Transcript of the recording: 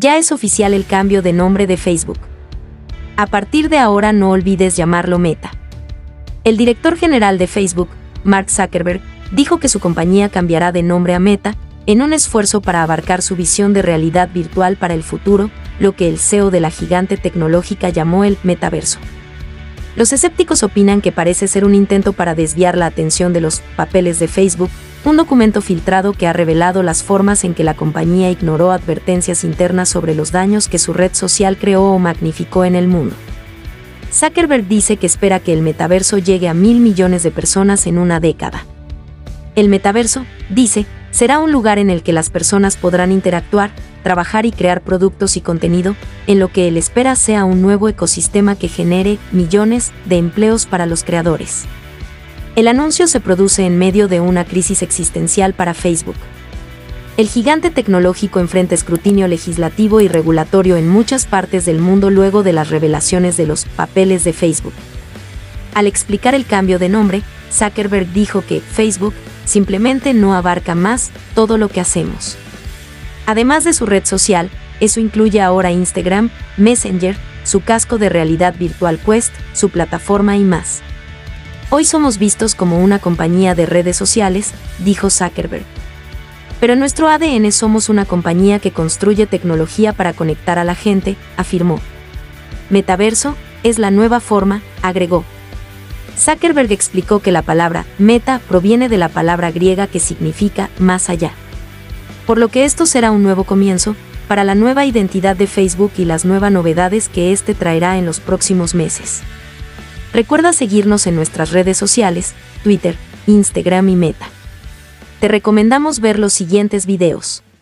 Ya es oficial el cambio de nombre de Facebook. A partir de ahora no olvides llamarlo Meta. El director general de Facebook, Mark Zuckerberg, dijo que su compañía cambiará de nombre a Meta, en un esfuerzo para abarcar su visión de realidad virtual para el futuro, lo que el CEO de la gigante tecnológica llamó el metaverso. Los escépticos opinan que parece ser un intento para desviar la atención de los papeles de Facebook, un documento filtrado que ha revelado las formas en que la compañía ignoró advertencias internas sobre los daños que su red social creó o magnificó en el mundo. Zuckerberg dice que espera que el metaverso llegue a 1.000 millones de personas en una década. El metaverso, dice, será un lugar en el que las personas podrán interactuar, trabajar y crear productos y contenido, en lo que él espera sea un nuevo ecosistema que genere millones de empleos para los creadores. El anuncio se produce en medio de una crisis existencial para Facebook. El gigante tecnológico enfrenta escrutinio legislativo y regulatorio en muchas partes del mundo luego de las revelaciones de los papeles de Facebook. Al explicar el cambio de nombre, Zuckerberg dijo que Facebook simplemente no abarca más todo lo que hacemos. Además de su red social, eso incluye ahora Instagram, Messenger, su casco de realidad virtual Quest, su plataforma y más. Hoy somos vistos como una compañía de redes sociales, dijo Zuckerberg. Pero en nuestro ADN somos una compañía que construye tecnología para conectar a la gente, afirmó. Metaverso es la nueva forma, agregó. Zuckerberg explicó que la palabra meta proviene de la palabra griega que significa más allá. Por lo que esto será un nuevo comienzo para la nueva identidad de Facebook y las nuevas novedades que este traerá en los próximos meses. Recuerda seguirnos en nuestras redes sociales, Twitter, Instagram y Meta. Te recomendamos ver los siguientes videos.